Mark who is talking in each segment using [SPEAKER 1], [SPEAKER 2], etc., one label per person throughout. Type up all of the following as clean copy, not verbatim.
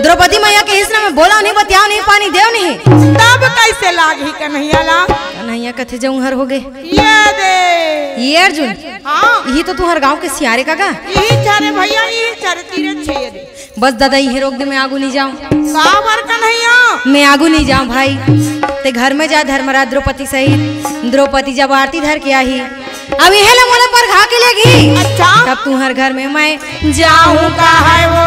[SPEAKER 1] द्रौपदी मैया के हिस्सा में बोला नहीं, बतिया नहीं, पानी देव नहीं,
[SPEAKER 2] तब कैसे लागी कन्हैया ला?
[SPEAKER 1] कन्हैया कथे जाऊं हर हो गए
[SPEAKER 2] ये दे
[SPEAKER 1] ये अर्जुन।
[SPEAKER 2] हाँ
[SPEAKER 1] यही तो तू हर गांव के सियारे का गा।
[SPEAKER 2] यही चारे भैया, यही चारे तीरे छे दे।
[SPEAKER 1] बस दादा ये रोक दे, मैं आगू नहीं जाऊं।
[SPEAKER 2] का बर कन्हैया?
[SPEAKER 1] मैं आगू नहीं जाऊं भाई। ते घर में जा धर्मराज द्रौपदी सहित। द्रौपदी जब आरती धर के आई, अब यह मोले पर घा के लेगी।
[SPEAKER 2] अच्छा
[SPEAKER 1] तब तू हर घर में मैं
[SPEAKER 2] जाऊं का है वो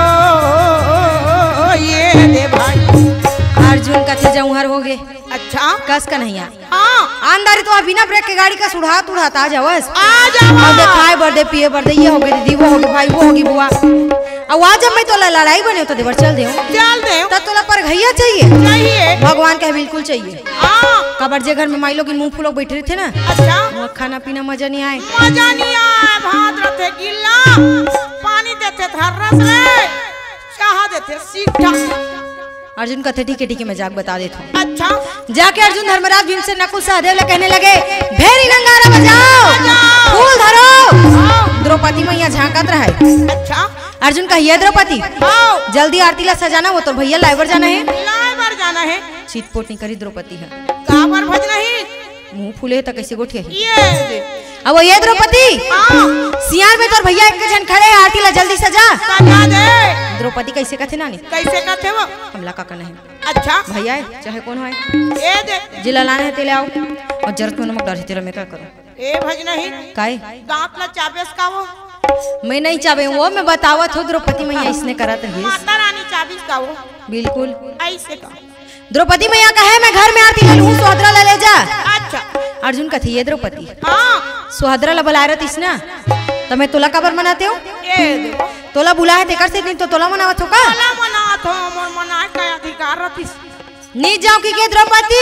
[SPEAKER 2] ये दे भाई।
[SPEAKER 1] अर्जुन कथे जाऊं हर हो गए।
[SPEAKER 2] अच्छा
[SPEAKER 1] कस कन्हैया
[SPEAKER 2] हाँ
[SPEAKER 1] आंदारी तो बिना ब्रेक के गाड़ी का सुढ़ात उड़ात आ जावस।
[SPEAKER 2] आ जावा।
[SPEAKER 1] अब दे खाए बर्दे पिए बर्दे, ये हो गई दीदी, वो होगी भाई, वो होगी बुआ। अब आज जब मैं तो लड़ाई बने तो देवर चल दे तब तोला पर घैया चाहिए, भगवान का बिल्कुल चाहिए। कबर जे घर में माई लोग मुंह फूलोग बैठे थे ना,
[SPEAKER 2] अच्छा
[SPEAKER 1] खाना पीना मजा नहीं आए,
[SPEAKER 2] मजा नहीं आए। भात रथे गिल्ला, पानी देते थर्रस रे, चाह देते सीधा।
[SPEAKER 1] अर्जुन कथे ठीक है मैं जाग बता देता हूँ।
[SPEAKER 2] अच्छा
[SPEAKER 1] जाके अर्जुन धर्मराज भीम से नकुल सहदेव ले कहने लगे, भेरी नंगारा बजाओ, फूल धरो। द्रौपदी मैया झांकत रहे।
[SPEAKER 2] अच्छा
[SPEAKER 1] अर्जुन कहिए द्रौपदी जल्दी आरती ला सजाना, वो तो भैया लाइवर जाना है।
[SPEAKER 2] लाइवर जाना है।
[SPEAKER 1] चीतपोट नहीं करी द्रौपदी है,
[SPEAKER 2] काबर भज नहीं,
[SPEAKER 1] मुंह फूले तो कैसे गोठे
[SPEAKER 2] ये
[SPEAKER 1] अब वो ये द्रौपदी सियार में तो भैया एक जन खड़े, आरती ला जल्दी सजा
[SPEAKER 2] दे।
[SPEAKER 1] द्रौपदी कैसे कथे नानी,
[SPEAKER 2] कैसे कहते वो?
[SPEAKER 1] हमला का नहीं।
[SPEAKER 2] अच्छा
[SPEAKER 1] भैया है चाहे कौन है,
[SPEAKER 2] ये दे
[SPEAKER 1] जिला लाने है तेले आओ, और जरूरत में नमक डाल तेरा मैं क्या करूं?
[SPEAKER 2] ए भज नहीं
[SPEAKER 1] काय
[SPEAKER 2] दांत ला चाबेस का वो?
[SPEAKER 1] मैं नहीं चाबे, वो मैं बतावत हो द्रौपदी मैया इसने करा तो
[SPEAKER 2] माता रानी चाबीस का वो?
[SPEAKER 1] बिल्कुल
[SPEAKER 2] ऐसे का।
[SPEAKER 1] द्रौपदी मैया कहे मैं घर में आरती ले लूं, सुहद्रा ले जा।
[SPEAKER 2] अच्छा
[SPEAKER 1] अर्जुन कथी ये द्रौपदी
[SPEAKER 2] हाँ
[SPEAKER 1] सुहद्रा ला बुलाए रहतीस ना, तो मैं तोला कबर मनाते हो?
[SPEAKER 2] ये देखो
[SPEAKER 1] तोला बुलाए तेकर से नहीं तो तोला मनावत हो का?
[SPEAKER 2] तोला मनात हो, मोर मनाए का अधिकार रतिस।
[SPEAKER 1] नहीं जाओ की के द्रौपदी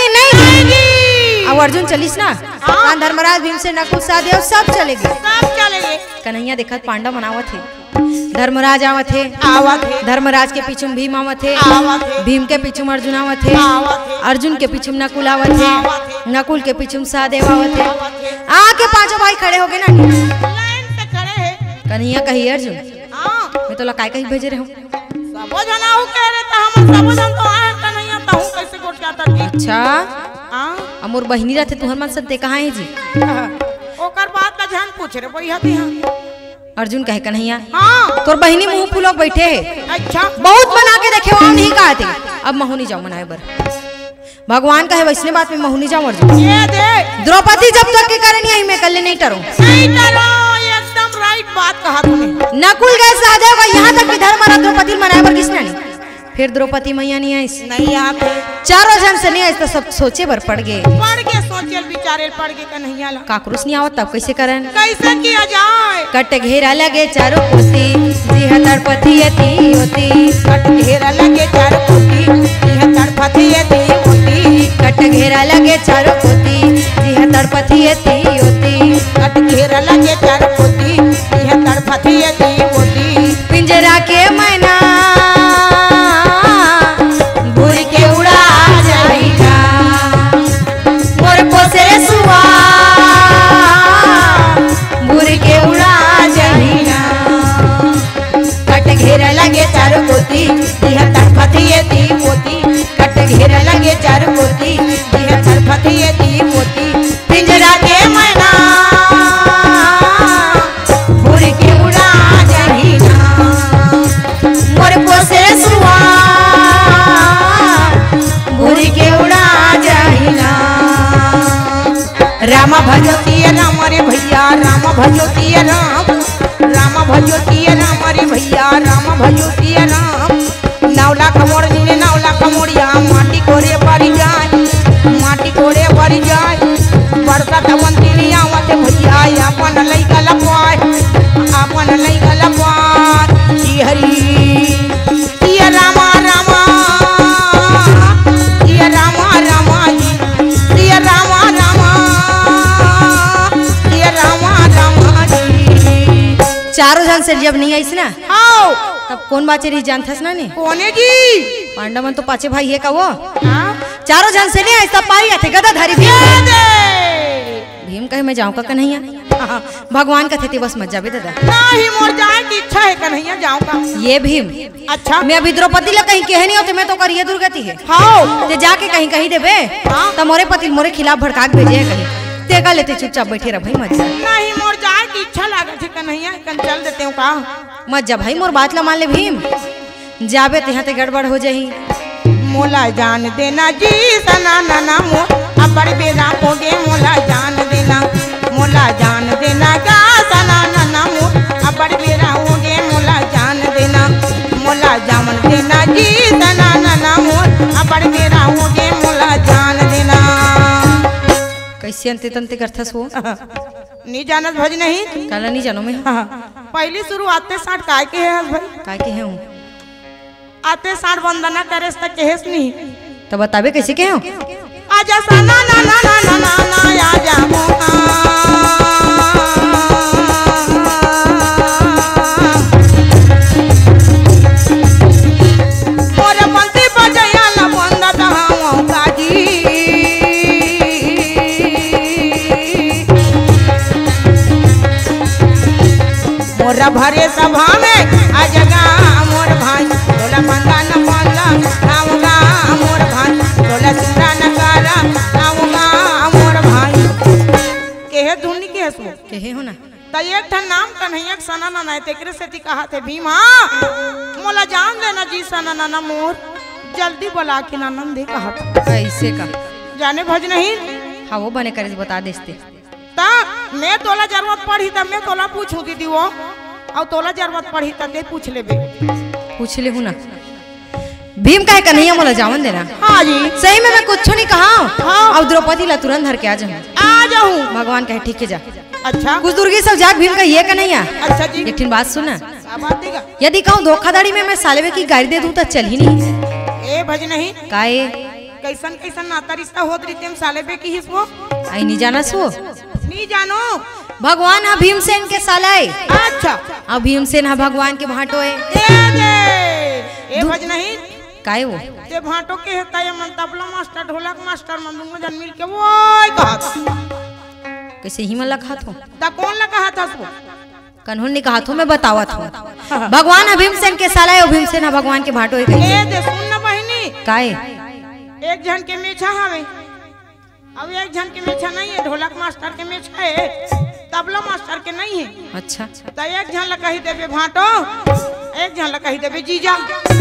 [SPEAKER 1] नहीं। अब अर्जुन चलिस ना, हाँ धर्मराज भीम से नकुल सहदेव सब चलेगे,
[SPEAKER 2] सब चलेगे।
[SPEAKER 1] कन्हैया देखत पांडव मनावत है, धर्मराज आवत है,
[SPEAKER 2] आवत है,
[SPEAKER 1] धर्मराज के पीछे भीम आवत है,
[SPEAKER 2] आवत है,
[SPEAKER 1] भीम के पीछे अर्जुन आवत है,
[SPEAKER 2] आवत है,
[SPEAKER 1] अर्जुन के पीछे नकुल आवत है, नकुल के पीछे सहदेव आवत है। आके पांचों भाई खड़े हो गए ना,
[SPEAKER 2] लाइन से खड़े हैं।
[SPEAKER 1] कन्हैया कही अर्जुन
[SPEAKER 2] हाँ
[SPEAKER 1] मैं तो काय कहीं भेजे रहे हूँ।
[SPEAKER 2] सबो जना हो कह रहे ता, हम सबो जन तो आए कन्हैया ता हूं कैसे गोट जाता थी।
[SPEAKER 1] अच्छा
[SPEAKER 2] हां
[SPEAKER 1] अमोर बहिनी रहते तुहर मन सते कहाँ है जी?
[SPEAKER 2] ओकर बात का ध्यान पूछ रे भैया ती। हां
[SPEAKER 1] अर्जुन कहे कन्हैया
[SPEAKER 2] हां
[SPEAKER 1] तोर बहिनी मुंह फूलोग बैठे है,
[SPEAKER 2] अच्छा
[SPEAKER 1] बहुत मना के देखे वहां नहीं कहते, अब महुनी जाओ मनाए बर। भगवान कहे वैसने बात में महुनी जाओ अर्जुन।
[SPEAKER 2] ये दे
[SPEAKER 1] द्रौपदी जब तक के कारण यही मैं कल नहीं टरो,
[SPEAKER 2] नहीं डरो, एकदम राइट बात कहा तूने।
[SPEAKER 1] नकुल गए सहदेव गए, यहाँ तक कि धर्मराज द्रौपदी मनाए बर किसने नहीं, फिर द्रौपदी मैया नहीं आई,
[SPEAKER 2] नहीं आते
[SPEAKER 1] चारों जन से नहीं आई तो सब सोचे बर पड़ गए,
[SPEAKER 2] पढ़ के सोचल विचारे पढ़ के कन्हैया ला
[SPEAKER 1] काकरूस नहीं आवत तब कैसे करन?
[SPEAKER 2] कैसे किया जाए?
[SPEAKER 1] कट घेरा लगे चारों कुर्सी, जी तड़पती होती
[SPEAKER 2] कट घेरा लगे चारों कुर्सी, यह तड़पती होती,
[SPEAKER 1] कट घेरा लगे चारों कुर्सी, जी तड़पती होती,
[SPEAKER 2] कट घेरा लगे चारों कुर्सी, यह तड़पती होती।
[SPEAKER 1] पिंजरा के मैना भूर के उड़ा जाएगा, मोर पोसरे सुआ भूर के उड़ा जाएगा, कट घेरा लगे चारों गोती, यह तड़पती मोती, कट घेरा लगे चारों गोती, यह तड़पती मोती। पिंजरा के मैना भूर के उड़ा जाएगा, मोर पोसरे सुआ भूर के उड़ा जाएगा।
[SPEAKER 2] राम भजती राम रे भैया, राम भजती राम, राम भजती राम रे भैया, राम भजती राम। नावला कमोड़ ने नावला कमोड़िया, माटी कोड़े पड़ जाए, माटी कोड़े पड़ जाए, बरसा तवंती नहीं आवत भैया, अपन लइका लपवाए, अपन लइका लपवाए। जी हरी ये रामा रामा, ये रामा रामा जी, ये रामा रामा, ये रामा रामा जी।
[SPEAKER 1] चारों जन से जब नहीं आईस ना,
[SPEAKER 2] आओ
[SPEAKER 1] तब कौन बाचे रही जानथस ना ने?
[SPEAKER 2] कोने जी?
[SPEAKER 1] पांडवन तो पाचे भाई है का वो,
[SPEAKER 2] हाँ?
[SPEAKER 1] चारों जन से नहीं आई, सब पारी आते गदाधारी भीम।
[SPEAKER 2] ये दे
[SPEAKER 1] भीम कहे मैं जाऊं का कन्हैया? भगवान का थे बस मत जाबे दादा।
[SPEAKER 2] नहीं मोर जाए की इच्छा है कन्हैया जाऊं का।
[SPEAKER 1] ये भीम
[SPEAKER 2] अच्छा
[SPEAKER 1] मैं अभी द्रौपदी ला कहीं कहे नहीं होते मैं तो करिए दुर्गति है।
[SPEAKER 2] हाँ
[SPEAKER 1] ते जाके कहीं कहीं देबे तो मोरे पति मोरे खिलाफ भड़का के भेजे कहीं ते का लेते चुपचाप बैठे रह भाई मत जा।
[SPEAKER 2] नहीं मोर जाए की इच्छा लागत है कन्हैया कन चल देते हूँ का।
[SPEAKER 1] मत जा भाई मोर बात ला मान ले भीम जाबे ते यहाँ ते गड़बड़ हो जाही।
[SPEAKER 2] मोला जान देना जी सना नाना मोर अबर बेरा होगे मोला जान देना। मोला जान देना गा सना नाना मोर अबर बेरा होगे मोला जान देना। मोला जान देना जी सना नाना मोर अबर बेरा होगे मोला जान देना।
[SPEAKER 1] कैसे अंते तंते करथस हो
[SPEAKER 2] नहीं जानत भज नहीं
[SPEAKER 1] काला नहीं जानो मैं।
[SPEAKER 2] हाँ पहली शुरुआते साठ काय के है भाई
[SPEAKER 1] काय के हूँ
[SPEAKER 2] आते साठ वंदना करे तक केस नहीं
[SPEAKER 1] तो बताबे कैसे के हूँ।
[SPEAKER 2] आजा सना ना ना ना ना ना ना आजा मोहा मोर बंसी बजया ला बंदा दहाओ काजी। मोर भरे सभा में आजगा मोर भाई तोला बंदा न बंदा नाऊगा मोर भाई तोला सुरा न कारा नाऊगा मोर भाई केहे धुनी के सो
[SPEAKER 1] केहे हो ना
[SPEAKER 2] त एक ठन नाम कन्हैया सना ना नहीं तेकरे सेती कहा थे भीमा मोला जान देना जी सना ना मोर जल्दी बुला के नानन दे कहा
[SPEAKER 1] कैसे का
[SPEAKER 2] जाने भज नहीं।
[SPEAKER 1] हाँ वो बने करे बता देते
[SPEAKER 2] ता मैं तोला जरूरत पड़ी तब मैं तोला पूछू दीदी वो और तोला जरूरत पड़ी तब दे पूछ लेबे
[SPEAKER 1] पूछ ले हूँ ना भीम का कन्हैया मोला जावन देना।
[SPEAKER 2] हाँ जी
[SPEAKER 1] सही में मैं कुछ नहीं कहा
[SPEAKER 2] हाँ।
[SPEAKER 1] और द्रौपदी ला तुरंत धर के आ जाऊँ
[SPEAKER 2] आ जाऊँ
[SPEAKER 1] भगवान कहे ठीक है जा।
[SPEAKER 2] अच्छा
[SPEAKER 1] कुछ दुर्गी सब जाग भीम का ये कन्हैया
[SPEAKER 2] अच्छा जी
[SPEAKER 1] एक बात सुना
[SPEAKER 2] क्या बात देगा
[SPEAKER 1] यदि कहूँ धोखाधड़ी में मैं सालेबे की गाड़ी दे दूँ तो चल ही नहीं
[SPEAKER 2] ए भज नहीं
[SPEAKER 1] काए
[SPEAKER 2] कैसन कैसन नाता रिश्ता होत रही साले बे की हिस्सो
[SPEAKER 1] आई नहीं जाना सो
[SPEAKER 2] नहीं जानो
[SPEAKER 1] भगवान हा भीमसेन के सालाए
[SPEAKER 2] अच्छा
[SPEAKER 1] अब भीमसेन हा भगवान के भाटो है
[SPEAKER 2] ए भज नहीं
[SPEAKER 1] काए वो
[SPEAKER 2] ते भाटो के हेता ये मन तबला मास्टर ढोलक मास्टर मन दूंगा जन मिल के वोय कहा
[SPEAKER 1] कैसे ही मन लगा था
[SPEAKER 2] ता कौन लगा था सो
[SPEAKER 1] कन्हून ने कहा था मैं बतावत हूँ भगवान हा भीमसेन के सालाए और भीमसेन हा भगवान के भाटो है
[SPEAKER 2] ए दे सुन ना बहनी
[SPEAKER 1] काए
[SPEAKER 2] एक जन के मेछा हवे अब एक जन के मेछा नहीं है ढोलक मास्टर के मेछा है तबला मास्टर के नहीं है।
[SPEAKER 1] अच्छा
[SPEAKER 2] तो एक जन ला कही देबे भाटो एक जन ला कही देबे जीजा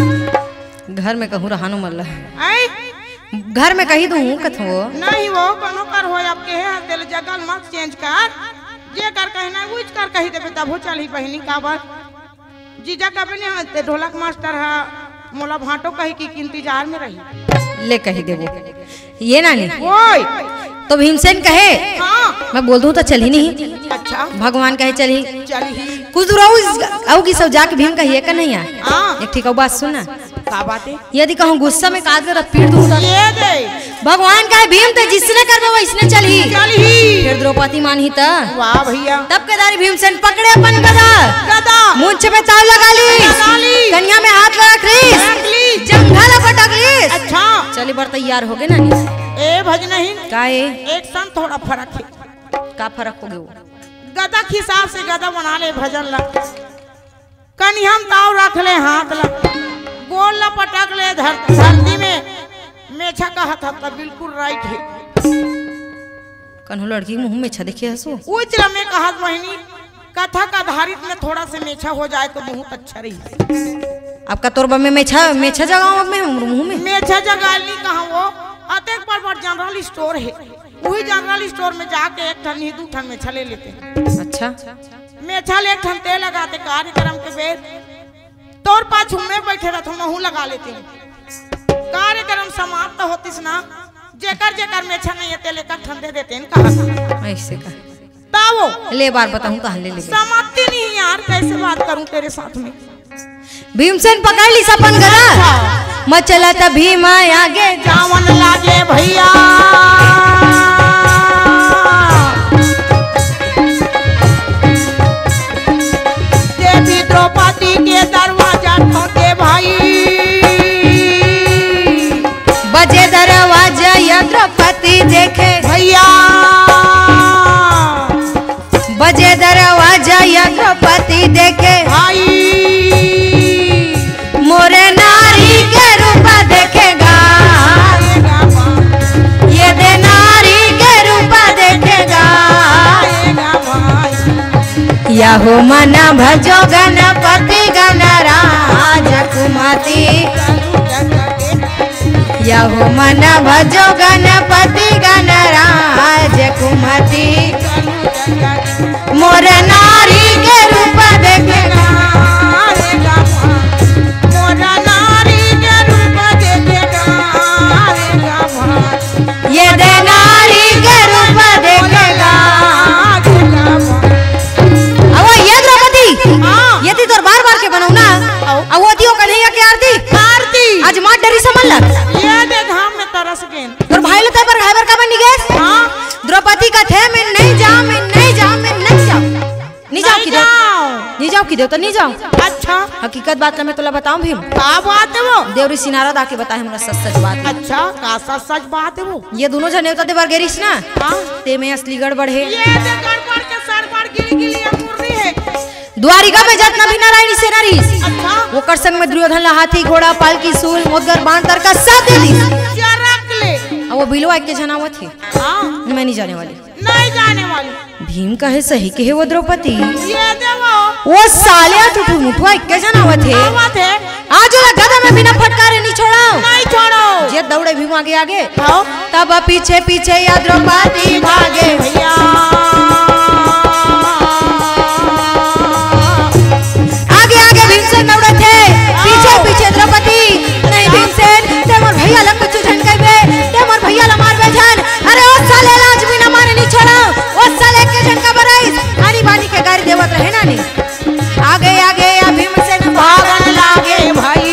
[SPEAKER 1] घर में कहूँ रहानो मल्ला
[SPEAKER 2] आई
[SPEAKER 1] घर में कही दूँ कथो
[SPEAKER 2] नहीं वो कोनो कर हो आपके है दिल जगल मत चेंज कर जे कर कहना उज कर कही देबे तब हो चली बहनी का बात जीजा कबे ने हते ढोलक मास्टर हा मोला भाटो कही की इंतजार में रही
[SPEAKER 1] ले कही देबो ये ना नहीं
[SPEAKER 2] ओए
[SPEAKER 1] तो भीमसेन कहे
[SPEAKER 2] हाँ
[SPEAKER 1] मैं बोल दूं तो चल ही नहीं
[SPEAKER 2] अच्छा
[SPEAKER 1] भगवान कहे चल ही
[SPEAKER 2] चली
[SPEAKER 1] कुछ दूर आओ की सब जाके भीम कहिए का नहीं है
[SPEAKER 2] हाँ
[SPEAKER 1] एक ठीक बात सुना
[SPEAKER 2] का बात है
[SPEAKER 1] यदि कहूँ गुस्सा में काट कर पीट दूं तो
[SPEAKER 2] ये दे
[SPEAKER 1] भगवान कहे भीम तो जिसने कर वो इसने चल ही फिर द्रौपदी मान ही था
[SPEAKER 2] वाह भैया
[SPEAKER 1] तब केदारी भीमसेन पकड़े अपन गदा
[SPEAKER 2] गदा
[SPEAKER 1] मूंछ पे ताव लगा ली कन्या में हाथ लगा ली जंघा पटक ली
[SPEAKER 2] अच्छा
[SPEAKER 1] चली बार तैयार हो गए ना
[SPEAKER 2] ए भज नहीं
[SPEAKER 1] काए
[SPEAKER 2] एक सन थोड़ा फर्क है
[SPEAKER 1] का फर्क हो गया
[SPEAKER 2] गदा के हिसाब से गदा बना ले भजन ला कनी हम ताव रख ले हाथ ला गोल ला पटक ले धरती में मेछा का हाथ था बिल्कुल राइट है
[SPEAKER 1] कन्हू लड़की मुंह में छा देखिए हंसो
[SPEAKER 2] उच में कहा बहनी कथा का आधारित में थोड़ा से मेछा हो जाए तो बहुत अच्छा रही।
[SPEAKER 1] आपका तोरबा में मेछा जगाऊं अब मैं मुंह में
[SPEAKER 2] मेछा जगा ली कहा वो अतेक बड़ जनरल स्टोर है वही जनरल स्टोर में जाके एक ठन ही दू ठन मेछा ले लेते हैं।
[SPEAKER 1] अच्छा
[SPEAKER 2] मेछा ले एक ठन तेल लगाते कार्यक्रम के बेर तोर पाछू में बैठे रहते महू लगा लेते हैं कार्यक्रम समाप्त होतीस ना जेकर जेकर मेछा नहीं है तेल एक ठन दे देते हैं कहा
[SPEAKER 1] ऐसे का
[SPEAKER 2] तावो
[SPEAKER 1] ले बार बताऊं तो ले ले
[SPEAKER 2] समाप्ति नहीं यार कैसे बात करूं तेरे साथ में
[SPEAKER 1] भीमसेन पकड़ ली सपन गदा मचला त भीम आगे
[SPEAKER 2] जावन लागे भैया देवी द्रौपदी के दरवाजा ठोके भाई
[SPEAKER 1] बजे दरवाजा या द्रौपदी देखे
[SPEAKER 2] भैया
[SPEAKER 1] जे दरवाजा या द्रौपदी देखे
[SPEAKER 2] भाई
[SPEAKER 1] मोरे नारी के रूप देखेगा, ये दे नारी के रूप देखेगा। यहो मन भजो गणपति गणराज कुमति, यहो मन भजो गणपति गणराज कुमति मोर नारी के रूप देखेगा,
[SPEAKER 2] मोर नारी के रूप देखेगा,
[SPEAKER 1] ये दे नारी के रूप देखेगा। अब ये द्रौपदी यदि तोर बार बार के बनौ ना अब वो दियो कन्हैया के आरती
[SPEAKER 2] आरती
[SPEAKER 1] आज मां डरी समझ ल
[SPEAKER 2] ये दे धाम में तरस गेन
[SPEAKER 1] तोर भाई ले पर घाबर का बन निगेस।
[SPEAKER 2] हां
[SPEAKER 1] द्रौपदी का थे मैं नहीं जाऊं, मैं नहीं जाऊं, मैं नहीं जाऊं, नहीं जाऊं की दे, नहीं जाऊं की दे तो नहीं जाऊं।
[SPEAKER 2] अच्छा
[SPEAKER 1] हकीकत बात मैं तोला बताऊं भीम
[SPEAKER 2] का बात है वो
[SPEAKER 1] देवरी सिनारा दा के बताए हमरा सच सच बात।
[SPEAKER 2] अच्छा का सच बात है वो
[SPEAKER 1] ये दोनों जने होता देवर गेरिस ना
[SPEAKER 2] हां
[SPEAKER 1] ते में असली गड़बड़ है।
[SPEAKER 2] ये दे गड़बड़ के सरबड़ गिली अमूर्री है।
[SPEAKER 1] द्वारिका में जितना भी नारायणी सेना रहीस
[SPEAKER 2] अच्छा
[SPEAKER 1] वो कर संग में दुर्योधन ला हाथी घोड़ा पालकी सूल मोदगर बाण तरका सब दे दी।
[SPEAKER 2] क्या रख ले
[SPEAKER 1] अब वो बिलवा के जनावत थी
[SPEAKER 2] हां
[SPEAKER 1] मैं नहीं जाने वाली,
[SPEAKER 2] नहीं जाने वाली।
[SPEAKER 1] भीम कहे सही के है वो द्रौपदी
[SPEAKER 2] ये देवो
[SPEAKER 1] वो साले टुटू मुठुआ के जनावत है
[SPEAKER 2] आवत है
[SPEAKER 1] आज वाला गधा में बिना फटकारे नहीं छोड़ाओ,
[SPEAKER 2] नहीं छोड़ो।
[SPEAKER 1] जे दौड़े भीम आगे आगे
[SPEAKER 2] आओ
[SPEAKER 1] तब पीछे पीछे या द्रौपदी भागे
[SPEAKER 2] भैया
[SPEAKER 1] आगे आगे भीमसेन दौड़े थे पीछे पीछे द्रौपदी नहीं भीमसेन ते मोर भैया ला कुछ झनकाइबे ते मोर भैया ला मारबे जान। अरे ओ साले लाज भी ना मारे नहीं छोड़ा ओ साले के झनका बराइस आनी बानी के गाड़ी देवत रहे ना नी आगे आगे या भीमसेन भागन लागे
[SPEAKER 2] भाई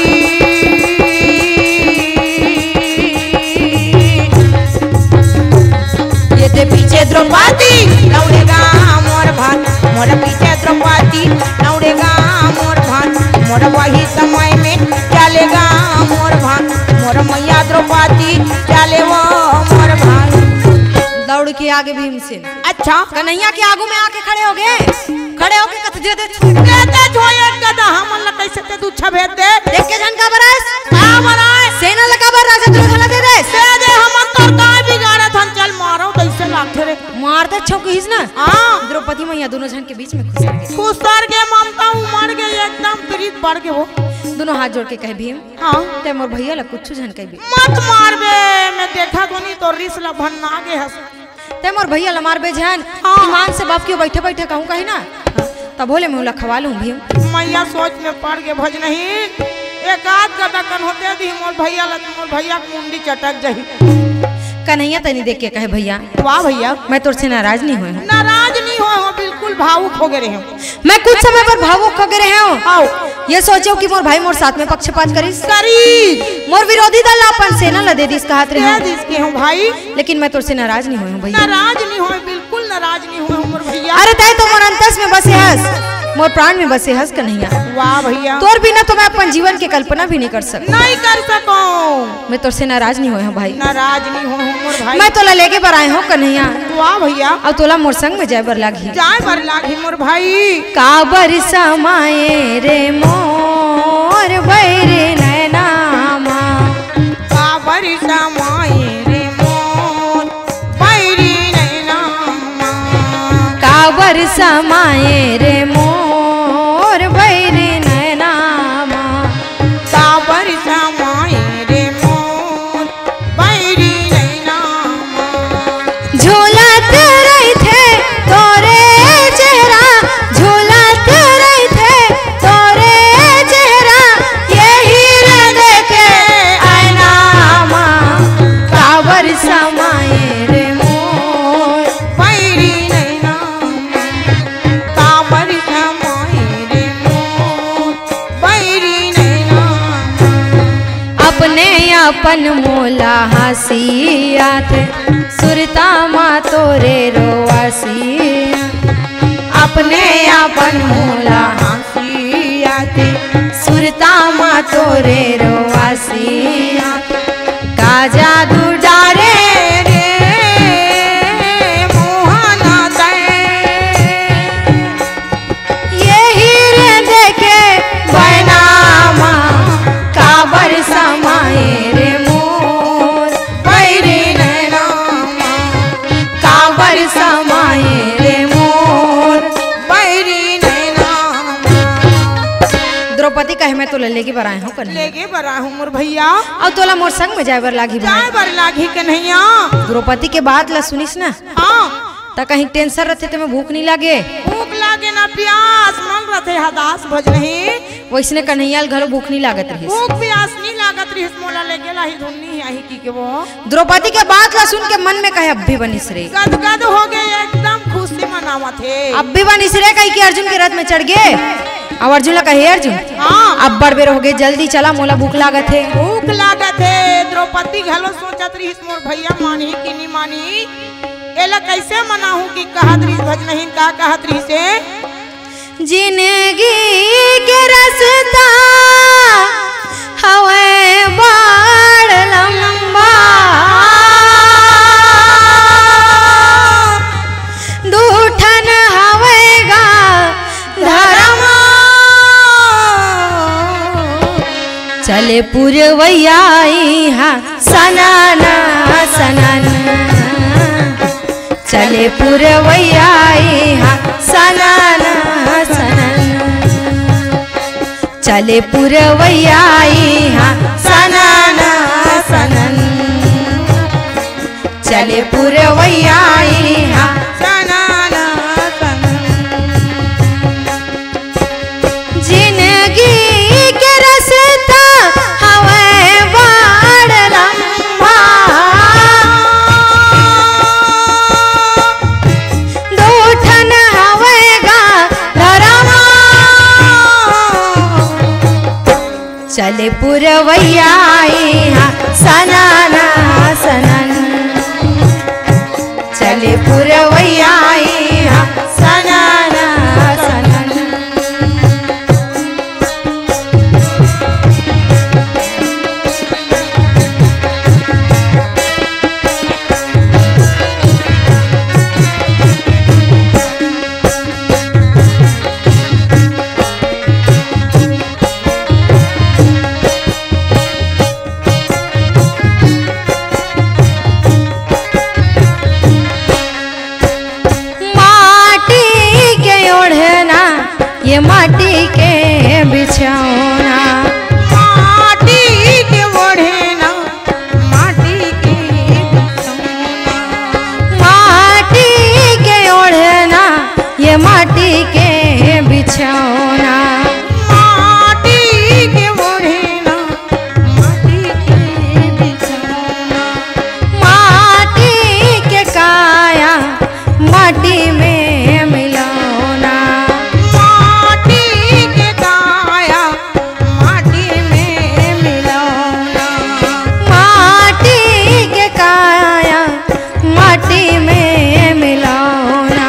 [SPEAKER 1] ये ते पीछे
[SPEAKER 2] द्रौपदी दौड़ेगा मोर भान मोर पीछे द्रौपदी दौड़ेगा मोर भान मोर वही समय में चलेगा मोर भान मोर मैया द्रौपदी चले वो मोर भान।
[SPEAKER 1] दौड़ के आगे भीमसेन
[SPEAKER 2] अच्छा
[SPEAKER 1] कन्हैया के आगू में आके खड़े हो गए, खड़े होके कथ दे दे
[SPEAKER 2] देते छोये गदा हमन ला कैसे ते दूछा भेज दे
[SPEAKER 1] देख के झनका बरस
[SPEAKER 2] हां बनाए
[SPEAKER 1] सेना लगा बर राजा दुर्योधन दे दे
[SPEAKER 2] दे हमन तोर काय बिगाड़े थन चल मारो कैसे लाथे रे
[SPEAKER 1] मार दे छौकीस ना।
[SPEAKER 2] हां
[SPEAKER 1] द्रौपदी मैया दोनों जन के बीच में खुश कर गई,
[SPEAKER 2] खुश कर के ममता उमड़ गई एकदम प्रीत बढ़ के वो
[SPEAKER 1] दोनों हाथ जोड़ के कहे भीम
[SPEAKER 2] हां
[SPEAKER 1] ते मोर भैया ला कुछ झनकाई भी
[SPEAKER 2] मत मार बे मैं देखा तो नहीं तो रिस ला भन्ना गे हस
[SPEAKER 1] ते मोर भैया ला मार बे झन
[SPEAKER 2] हाँ।
[SPEAKER 1] ईमान से बाप के बैठे बैठे कहूं कही ना तब बोले मैं उला खवा लूं भीम
[SPEAKER 2] मैया सोच में पड़ के भज नहीं एक आध गदा कन होते दी मोर भैया ला मोर भैया की मुंडी चटक जही।
[SPEAKER 1] कन्हैया तनी देख के कहे भैया
[SPEAKER 2] वाह भैया
[SPEAKER 1] मैं तोर से नाराज नहीं हुई हूँ,
[SPEAKER 2] नाराज नहीं हो बिल्कुल भावुक हो गए हो
[SPEAKER 1] मैं कुछ समय पर भावुक हो गए हूँ।
[SPEAKER 2] आओ
[SPEAKER 1] ये सोचो कि मोर भाई मोर साथ में पक्षपात करीस
[SPEAKER 2] करी
[SPEAKER 1] मोर विरोधी दल अपन सेना ला दे दिस कहत रहे
[SPEAKER 2] दिस के हूं भाई
[SPEAKER 1] लेकिन मैं तोर से नाराज नहीं हुई हूँ भैया।
[SPEAKER 2] नाराज नहीं हो बिल्कुल नाराज नहीं हो मोर भैया।
[SPEAKER 1] अरे तय तो मोर अंतस में बसे हस मोर प्राण में बसे हस कन्हैया
[SPEAKER 2] वाह भैया
[SPEAKER 1] तोर बिना तो मैं अपन जीवन की कल्पना भी नहीं कर सकता,
[SPEAKER 2] नहीं कर सको
[SPEAKER 1] मैं तोर से नाराज नहीं हुई हूँ भाई,
[SPEAKER 2] नाराज नहीं हो मोर भाई।
[SPEAKER 1] मैं तोला लेके बर आए हूँ कन्हैया
[SPEAKER 2] वाह भैया
[SPEAKER 1] और तोला मोर संग में जाए बर लागी
[SPEAKER 2] जाए बर लागी मोर भाई
[SPEAKER 1] काबर समाए रे मोर बैरे नैनामा
[SPEAKER 2] काबर समाए रे मोर बैरी नैनामा
[SPEAKER 1] काबर समाए रे मोर बैरे नैनामा
[SPEAKER 2] काबर समाए रे मोर बैरी नैनामा
[SPEAKER 1] झूलत रही थे तोरे चेहरा झूलत रही थे तोरे चेहरा यही रे देखे आईनामा काबर समाए रे मोर
[SPEAKER 2] बैरी नैनामा काबर समाए रे मोर बैरी नैनामा
[SPEAKER 1] अपने अपन मोला हसियात सुरता माँ तोरे रोवासिया अपने अपन मोला
[SPEAKER 2] हंसियाते
[SPEAKER 1] सुरता माँ तोरे रोवासिया का जादू डारे
[SPEAKER 2] रे मोहना दे
[SPEAKER 1] तोला लेके बराए हो कन्हैया
[SPEAKER 2] लेके बरा हूँ मोर भैया
[SPEAKER 1] और तोला मोर संग में जाए बर लागी
[SPEAKER 2] जाए
[SPEAKER 1] भाई
[SPEAKER 2] बर लागी कन्हैया।
[SPEAKER 1] द्रौपदी के बात ला सुनिस ना
[SPEAKER 2] हाँ
[SPEAKER 1] त कहीं टेंशन रहते तो मैं भूख नहीं लागे
[SPEAKER 2] भूख लागे ना प्यास मन रथे हदास भज नहीं
[SPEAKER 1] वैसने कन्हैया घर भूख नहीं लागत रही
[SPEAKER 2] भूख प्यास नहीं लागत रही मोला ले गेला ही धुन्नी आही की के वो
[SPEAKER 1] द्रौपदी के बात ला सुन के मन में कहे अब भी बनिस रे
[SPEAKER 2] गदगद हो गए एकदम खुशी मनावा थे।
[SPEAKER 1] अब भी बनिस रे कहीं के अर्जुन के रथ में चढ़ गए और अर्जुन ला कहे अर्जुन
[SPEAKER 2] हाँ
[SPEAKER 1] अब बड़ बेर हो गए जल्दी चला मोला भूख लागत है
[SPEAKER 2] भूख लागत है। द्रौपदी घलो सोचत रही मोर भैया मानी कि नहीं मानी एला कैसे मनाहू कि कहत रही भज नहीं का कहत रही से
[SPEAKER 1] जिंदगी के रास्ता हवे बड़ लंबा दूठन हवेगा धर्म चले पुरवैया सनन सनन चले पुरवैया सनन सनन चले पुरवैया सनन सनन चले पुरवैया
[SPEAKER 2] सनन सनन
[SPEAKER 1] जिंदगी के रास्ता हवे बड़ लंबा दूठन हवेगा धर्मा चले पुरवैया सनन सनन चले पुरवैया सनन सनन ये माटी के बिछौना
[SPEAKER 2] माटी के ओढ़ेना माटी के बिछौना
[SPEAKER 1] माटी के ओढ़ना ये माटी के बिछौना
[SPEAKER 2] माटी के ओढ़ेना माटी के बिछौना
[SPEAKER 1] माटी के काया माटी में मिलौना
[SPEAKER 2] माटी के काया माटी में मिलौना
[SPEAKER 1] माटी के काया माटी में मिलौना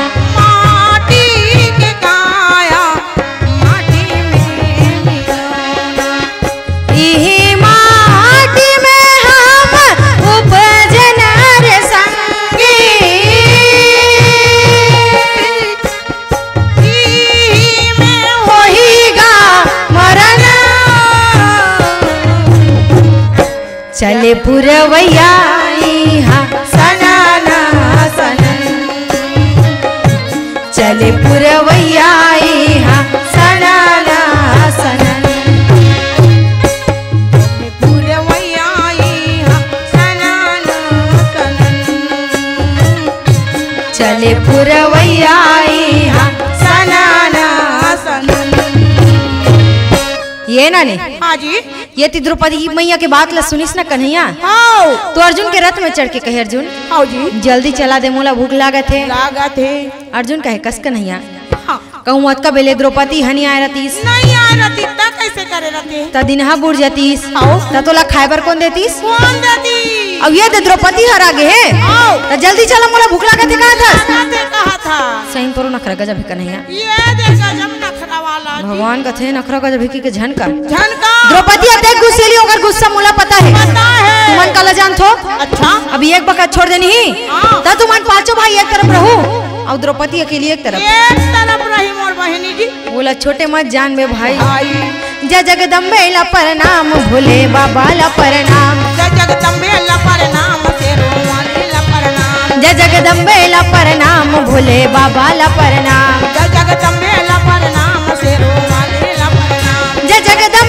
[SPEAKER 2] माटी के काया माटी में मिलौना
[SPEAKER 1] इही माटी में हम उपजन रे संगी होईगा मरना चले पुरवैया सनन सनन चले पुरवैया सनन सनन
[SPEAKER 2] पुरवैया सनन सनन
[SPEAKER 1] चले पुरवैया सनन
[SPEAKER 2] सनन
[SPEAKER 1] ये ना ने
[SPEAKER 2] हाँ जी
[SPEAKER 1] ये ती द्रौपदी मैया के बात ला सुनिस ना कन्हैया
[SPEAKER 2] हाँ
[SPEAKER 1] तो अर्जुन के रथ में चढ़ के कहे अर्जुन
[SPEAKER 2] हाँ जी
[SPEAKER 1] जल्दी चला दे मोला भूख लागत है
[SPEAKER 2] लागत है
[SPEAKER 1] अर्जुन कहे कस कन्हैया
[SPEAKER 2] हाँ
[SPEAKER 1] कहूँ मत का बेले द्रौपदी हनी आए रतीस
[SPEAKER 2] नहीं आ रही ता कैसे करे रहते
[SPEAKER 1] त दिनहा बुढ़ जतीस
[SPEAKER 2] आओ।
[SPEAKER 1] त तोला खाए कौन देतीस
[SPEAKER 2] कौन देती
[SPEAKER 1] अब ये तो द्रौपदी हरा गे है
[SPEAKER 2] आओ
[SPEAKER 1] त जल्दी चला मोला भूख लागत है कहा था
[SPEAKER 2] कहते कहा था
[SPEAKER 1] सही परो नखरा गजब है कन्हैया
[SPEAKER 2] ये देखा जब नखरा वाला जी।
[SPEAKER 1] भगवान कथे नखरा गजब है के झनका
[SPEAKER 2] झनका
[SPEAKER 1] द्रौपदी अब देख गुस्सेली होकर गुस्सा मोला पता है
[SPEAKER 2] पता है
[SPEAKER 1] तुमन काला जान थो
[SPEAKER 2] अच्छा
[SPEAKER 1] अभी एक बका छोड़ देनी ही
[SPEAKER 2] हाँ।
[SPEAKER 1] त तुमन पांचों भाई एक तरफ रहो और द्रौपदी अकेली एक तरफ
[SPEAKER 2] एक तरफ रही मोर बहनी जी
[SPEAKER 1] बोला छोटे मत जान बे भाई
[SPEAKER 2] आई
[SPEAKER 1] जय जगदम्बे ला प्रणाम भोले बाबा ला प्रणाम
[SPEAKER 2] जय जगदम्बे ला प्रणाम तेरो वाली ला प्रणाम
[SPEAKER 1] जय जगदम्बे ला प्रणाम भोले बाबा ला प्रणाम
[SPEAKER 2] जय जगदम्बे ला प्रणाम तेरो वाली ला प्रणाम
[SPEAKER 1] जय जगदम्बे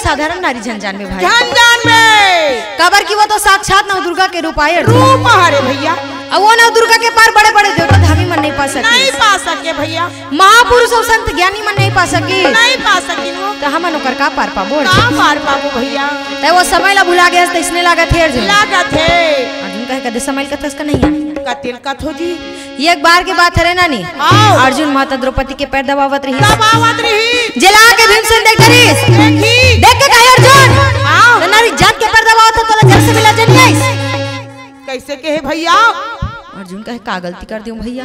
[SPEAKER 1] साधारण नारी झंझान में भाई,
[SPEAKER 2] झंझान में
[SPEAKER 1] कबर की वो तो साक्षात नव दुर्गा के रूप आए
[SPEAKER 2] रूप हरे भैया।
[SPEAKER 1] अब वो नव दुर्गा के पार बड़े बड़े देवता धामी मन नहीं पा सके,
[SPEAKER 2] नहीं पा सके भैया,
[SPEAKER 1] महापुरुष और संत ज्ञानी मन नहीं पा सके,
[SPEAKER 2] नहीं पा सकी वो
[SPEAKER 1] तो हम ओकर का पार पाबो
[SPEAKER 2] का पार पाबो भैया।
[SPEAKER 1] तो वो समय ला भुला गया तो इसने लागत है अर्जुन,
[SPEAKER 2] लागत है
[SPEAKER 1] अर्जुन कहे कदे समय का थस का नहीं है
[SPEAKER 2] कतिल कथो जी।
[SPEAKER 1] ये एक बार की बात है नानी, अर्जुन माता द्रौपदी के पैर दबावत रही,
[SPEAKER 2] दबावत रही,
[SPEAKER 1] जला के भीमसेन देख रही,
[SPEAKER 2] देखी
[SPEAKER 1] देख के कहे अर्जुन तो नारी जात के पैर दबावत तो तोला जल से मिला जनिए
[SPEAKER 2] कैसे कहे भैया।
[SPEAKER 1] अर्जुन कहे का गलती कर दियो भैया,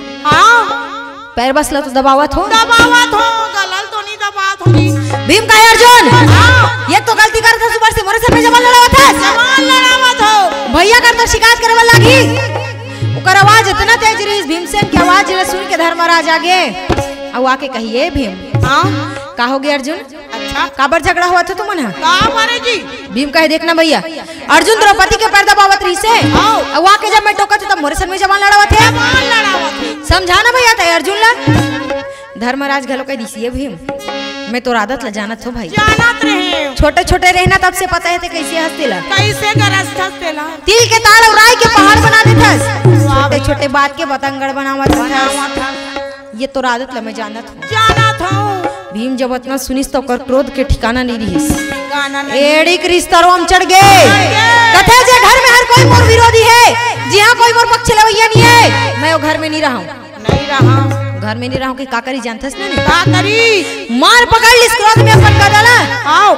[SPEAKER 2] हाँ
[SPEAKER 1] पैर बसला तो दबावत हो,
[SPEAKER 2] दबावत हो, गलल तो नहीं दबावत हो।
[SPEAKER 1] भीम कहे अर्जुन ये तो गलती कर था, सुबह से मोरे से जवान लड़ावत है,
[SPEAKER 2] जवान लड़ावत हो
[SPEAKER 1] भैया कर तो शिकायत करे वाला लागी, ओकर आवाज इतना तेज रही, भीमसेन की आवाज सुन के धर्मराज आगे अब आके कहिए भीम
[SPEAKER 2] हाँ
[SPEAKER 1] का हो गया अर्जुन,
[SPEAKER 2] अच्छा
[SPEAKER 1] काबर झगड़ा हुआ था तुमन
[SPEAKER 2] का मारे जी।
[SPEAKER 1] भीम कहे देखना भैया अर्जुन द्रौपदी के पैर दबावत रही से अब आके जब मैं टोका तब मोरे सर में जवान लड़ावत है,
[SPEAKER 2] जवान लड़ावत है,
[SPEAKER 1] समझाना भैया था अर्जुन ला। धर्मराज घलो कह दिसिए भीम मैं तो आदत ला जानत हो भाई,
[SPEAKER 2] जानत रहे
[SPEAKER 1] छोटे छोटे रहना तब से पता है थे कैसे हंसते ला,
[SPEAKER 2] कैसे गरज हंसतेला,
[SPEAKER 1] तिल के ताड़ और राय के पहाड़ बना देथस, छोटे छोटे बात के बतंगड़ बनावत
[SPEAKER 2] था
[SPEAKER 1] ये तो आदत ला मैं जानत हूँ।
[SPEAKER 2] जानत हो
[SPEAKER 1] भीम जब इतना सुनिस तो कर क्रोध के ठिकाना नहीं रहिस,
[SPEAKER 2] गाना नहीं
[SPEAKER 1] एड़ी क्रिस्तरम चढ़ गए, कथे जे घर में हर कोई मोर विरोधी है, जी हाँ कोई मोर पक्ष लवैया नहीं है, मैं वो घर में नहीं रहा हूँ,
[SPEAKER 2] नहीं रहा
[SPEAKER 1] घर में नहीं रहा हूँ कि काकरी जानथस ना नहीं,
[SPEAKER 2] का करी
[SPEAKER 1] मार पकड़ लिस क्रोध में अपन का डाला,
[SPEAKER 2] आओ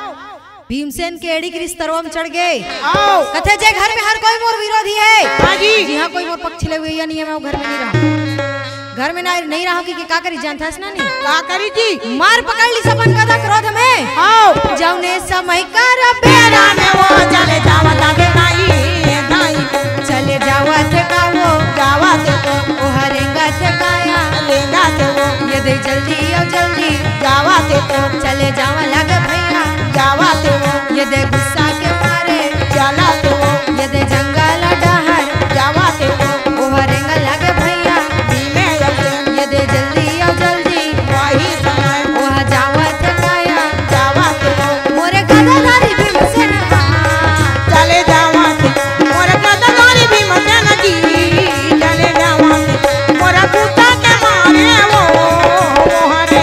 [SPEAKER 1] भीमसेन के एड़ी क्रिस्तरम चढ़ गए,
[SPEAKER 2] आओ
[SPEAKER 1] कथे जे घर में हर कोई मोर विरोधी है,
[SPEAKER 2] हाँ जी
[SPEAKER 1] जी हाँ कोई मोर पक्ष लवैया नहीं है, मैं वो घर में नहीं रहा, घर में नहीं रहा कि काकरी जानथस ना नहीं,
[SPEAKER 2] का करी जी
[SPEAKER 1] मार पकड़ लिस अपन का क्रोध में,
[SPEAKER 2] आओ
[SPEAKER 1] जौने समय कर बेरा
[SPEAKER 2] में वो चले जावत आगे नहीं नहीं
[SPEAKER 1] चले जावत का वो
[SPEAKER 2] जावत को
[SPEAKER 1] ओ हरेंगा थे काया
[SPEAKER 2] लेना थे वो
[SPEAKER 1] ये दे जल्दी और जल्दी
[SPEAKER 2] जावत को
[SPEAKER 1] चले जावा लगे भैया
[SPEAKER 2] जावत वो
[SPEAKER 1] ये दे गुस्सा के मारे
[SPEAKER 2] चला तो वो
[SPEAKER 1] ये दे जंगल डहर
[SPEAKER 2] जावत को
[SPEAKER 1] ओ हरेंगा लगे भैया
[SPEAKER 2] धीमे जल्दी
[SPEAKER 1] ये दे जल्दी और जल्दी
[SPEAKER 2] वही समय
[SPEAKER 1] ओ जावत काया
[SPEAKER 2] जावत को
[SPEAKER 1] मोरे गदा नारी भीमसेन
[SPEAKER 2] चले जावत मोर कदमारी भी मते नदी चले जावत मोर कुत्ता के मारे वो हरे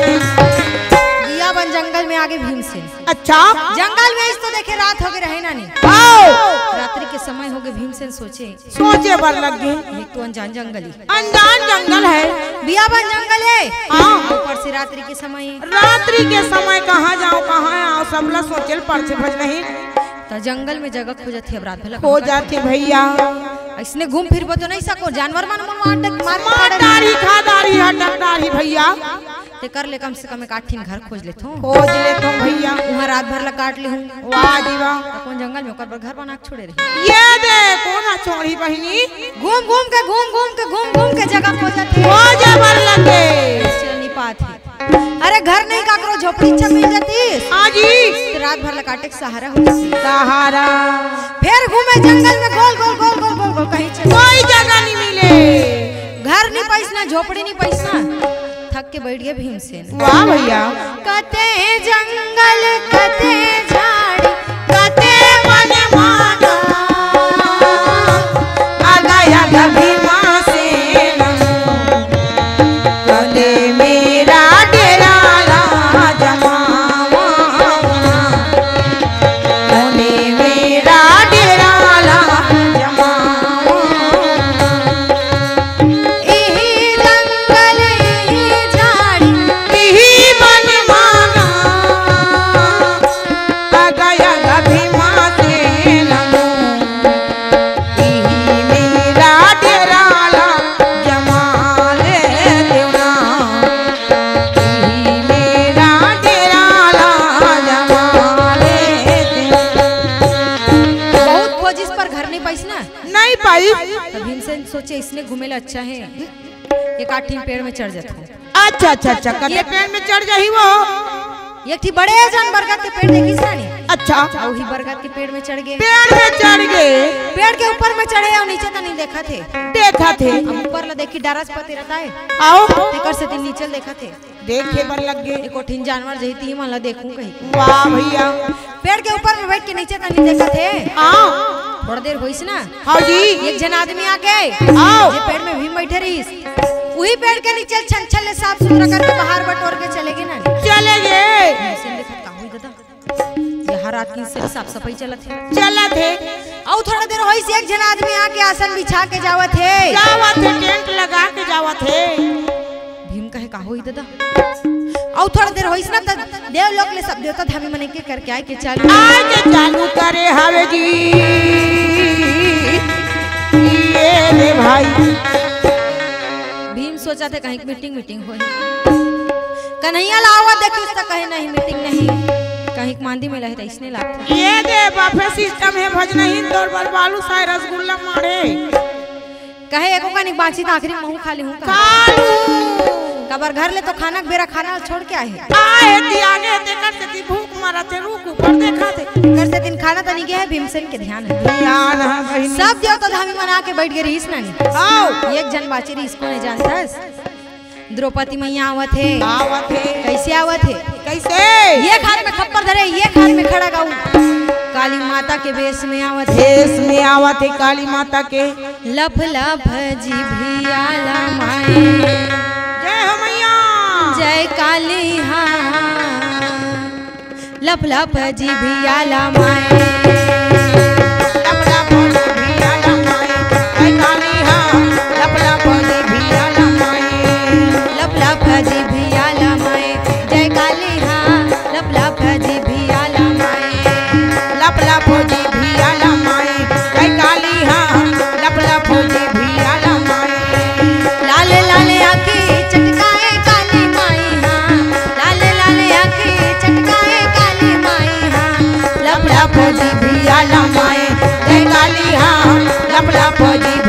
[SPEAKER 1] दिया बन जंगल में आगे भीमसेन,
[SPEAKER 2] अच्छा
[SPEAKER 1] जंगल में इस तो देखे रात हो गए रहे ना नहीं,
[SPEAKER 2] आओ
[SPEAKER 1] रात्रि के समय हो गए, भीमसेन सोचे
[SPEAKER 2] सोचे बर लग गए
[SPEAKER 1] एक तो अनजान जंगली
[SPEAKER 2] अनजान जंगल है
[SPEAKER 1] बियाबन जंगल है,
[SPEAKER 2] हाँ
[SPEAKER 1] ऊपर से रात्रि के समय है,
[SPEAKER 2] रात्रि के समय कहाँ जाओ कहाँ आओ सब ला सोचल पर से भज नहीं
[SPEAKER 1] तो जंगल में जगह खोजत है, अब रात भला
[SPEAKER 2] हो जाते भैया
[SPEAKER 1] इसने घूम फिर तो नहीं सको, जानवर मन मन मार
[SPEAKER 2] दाढ़ी खा दाढ़ी हटक दाढ़ी भैया
[SPEAKER 1] ते कर ले कम से कम एक 8 घर खोज ले तू,
[SPEAKER 2] खोज ले तुम भैया
[SPEAKER 1] वहाँ रात भर ला काट ले हूँ,
[SPEAKER 2] वाह जीवा
[SPEAKER 1] तो कौन जंगल में ओकर पर घर बना के छोड़े रही,
[SPEAKER 2] ये दे कोना छोड़ी बहिनी
[SPEAKER 1] घूम घूम के जगह खोजत है,
[SPEAKER 2] खोज बर लगे
[SPEAKER 1] चल नहीं पात है, अरे घर नहीं काकरो झोपड़ी अच्छा मिल जाती,
[SPEAKER 2] हाँ जी
[SPEAKER 1] तो रात भर ला काटे के सहारा हो जाती,
[SPEAKER 2] सहारा
[SPEAKER 1] फिर घूमे जंगल में गोल गोल गोल गोल गोल गोल कहीं चल,
[SPEAKER 2] कोई जगह नहीं मिले,
[SPEAKER 1] घर नहीं पैसना झोपड़ी नहीं पैसना, थक के बैठ गए भीमसेन,
[SPEAKER 2] वाह भैया
[SPEAKER 1] कते जंगल कते झाड़ी
[SPEAKER 2] कते मन माना आगाया भीमा से कते मेरा डेरा ला जमावा कते मेरा डेरा ला जमावा
[SPEAKER 1] एही जंगल एही झाड़ी
[SPEAKER 2] यही मन माना आगाया भीमा से नमो यही मेरा डेरा ला जमाले देवना यही मेरा डेरा ला जमाले देवना।
[SPEAKER 1] बहुत खोजिस पर घर नहीं पैसना,
[SPEAKER 2] नहीं पाई
[SPEAKER 1] तो भीमसेन सोचे इसने घूमेला अच्छा है, एक 8 पेड़ में चढ़ जाता हूँ,
[SPEAKER 2] अच्छा अच्छा अच्छा कते पेड़ में चढ़ जाही वो
[SPEAKER 1] एक थी बड़े जान बरगद के पेड़ देखी सानी
[SPEAKER 2] अच्छा
[SPEAKER 1] और ही बरगद के पेड़ में चढ़ गए।
[SPEAKER 2] पेड़ में चढ़ गए,
[SPEAKER 1] पेड़ के ऊपर में चढ़े और नीचे तो नहीं देखा थे।
[SPEAKER 2] देखा थे
[SPEAKER 1] अब ऊपर ला देखी डारस पति रहता है,
[SPEAKER 2] आओ
[SPEAKER 1] तेकर से तीन नीचे देखा थे।
[SPEAKER 2] देखे पर लग गए,
[SPEAKER 1] एको ठीन जानवर जही मन ला देखूं कहीं।
[SPEAKER 2] वाह भैया,
[SPEAKER 1] पेड़ के ऊपर में बैठ के नीचे तो नहीं देखा थे।
[SPEAKER 2] हाँ
[SPEAKER 1] थोड़ा देर होइस ना,
[SPEAKER 2] हाँ जी,
[SPEAKER 1] एक जन आदमी आ गए,
[SPEAKER 2] आओ
[SPEAKER 1] ये पेड़ में भी बैठे रहीस, वही पेड़ के नीचे छन छन ले साफ सुथरा करके बाहर बटोर के चले गए ना।
[SPEAKER 2] चले गए,
[SPEAKER 1] ऐसे देखत का हुई दादा, यहाँ रात की से साफ सफाई चलत है।
[SPEAKER 2] चला थे
[SPEAKER 1] और थोड़ा देर होइस एक जन आदमी आके आसन बिछा के जावत है,
[SPEAKER 2] जावत है, टेंट लगा के जावत है।
[SPEAKER 1] भीम कहे का होई दादा, और थोड़ा देर होइस ना त देव लोग ले सब देवता धामी मने के करके आए के चालू
[SPEAKER 2] चालू करे हवे जी, ये रे भाई।
[SPEAKER 1] भीम सोचा थे कहीं मीटिंग होई, कन्हैया लावा देखी उसका कहे नहीं मीटिंग नहीं, कहीं मांदी में लहरा इसने लागता।
[SPEAKER 2] ये दे बफे सिस्टम है, भज नहीं दौड़ बर बालू साय रसगुल्ला मारे,
[SPEAKER 1] कहे एको का नहीं बाची तो आखिरी मुंह खाली हूं कबर घर ले तो खाना बेरा खाना छोड़ के आए
[SPEAKER 2] आए ती आगे देखर से ती भूख मारा थे, रुक ऊपर देखा थे,
[SPEAKER 1] घर से दिन खाना तो नहीं गया है। भीमसेन के ध्यान है,
[SPEAKER 2] ध्यान है बहिनी,
[SPEAKER 1] सब देव तो धामी मना के बैठ गए रहीस ना नहीं।
[SPEAKER 2] आओ
[SPEAKER 1] एक जन बाची रही, इसको नहीं जानता। द्रौपदी मैया आवत है,
[SPEAKER 2] आवत है,
[SPEAKER 1] कैसे आवत है,
[SPEAKER 2] कैसे
[SPEAKER 1] ये खान में खप्पर धरे, ये खान में खड़ा गाऊ, काली माता के वेश में आवत है,
[SPEAKER 2] देश में आवत है काली माता के।
[SPEAKER 1] लफ लफ जिभिया लमाए,
[SPEAKER 2] जय हो मैया,
[SPEAKER 1] जय काली हाँ, लफ लफ जिभिया लमाए,
[SPEAKER 2] लपला बोल भिया लमाए, जय काली हाँ, लपला बोल भिया लमाए,
[SPEAKER 1] लफ लफ जिभिया लमाए, जय काली हाँ, लफ लफ जिभिया लमाए,
[SPEAKER 2] लपला फौजी भिया लमाए, जय काली हाँ, लपला फौजी भिया लमाए,
[SPEAKER 1] लाल लाल आँखें चटकाए काली माई हाँ, लाल लाल आँखें चटकाए काली माई हाँ, लफ
[SPEAKER 2] लपला फौजी भिया लमाए, जय काली हाँ, लपला फौजी